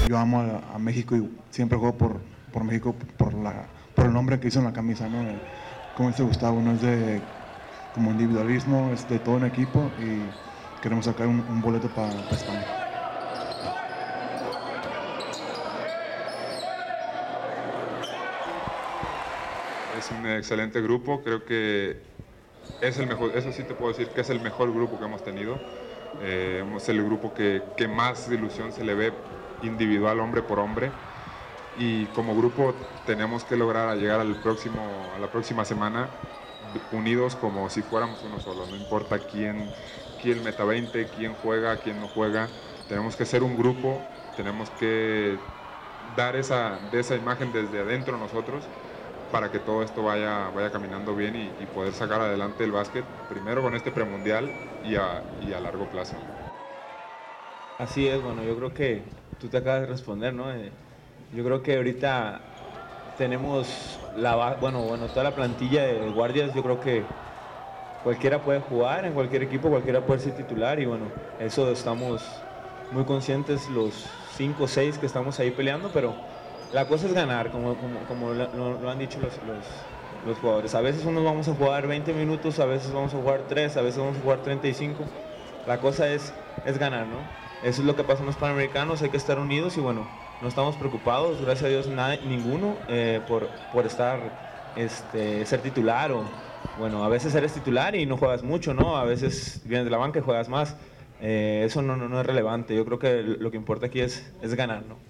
yo amo a México y siempre juego por México, por el nombre que hizo en la camisa, ¿no? Como dice Gustavo, no es de como individualismo, es de todo un equipo y queremos sacar un boleto para España. Es un excelente grupo, creo que es el mejor, eso sí te puedo decir que es el mejor grupo que hemos tenido. Es el grupo que más ilusión se le ve individual, hombre por hombre. Y como grupo tenemos que lograr llegar a la próxima semana unidos como si fuéramos uno solo. No importa quién meta 20, quién juega, quién no juega. Tenemos que ser un grupo, tenemos que dar esa imagen desde adentro nosotros para que todo esto vaya caminando bien y poder sacar adelante el básquet, primero con este premundial y a largo plazo. Así es, bueno, yo creo que tú te acabas de responder, ¿no? Yo creo que ahorita tenemos toda la plantilla de guardias, yo creo que cualquiera puede jugar en cualquier equipo, cualquiera puede ser titular y bueno, eso estamos muy conscientes los 5 o 6 que estamos ahí peleando, pero la cosa es ganar, como lo han dicho los jugadores. A veces unos vamos a jugar 20 minutos, a veces vamos a jugar 3, a veces vamos a jugar 35. La cosa es ganar, ¿no? Eso es lo que pasa en los Panamericanos, hay que estar unidos y bueno, no estamos preocupados, gracias a Dios ninguno por ser titular o bueno, a veces eres titular y no juegas mucho, ¿no? A veces vienes de la banca y juegas más. Eso no es relevante, yo creo que lo que importa aquí es ganar, ¿no?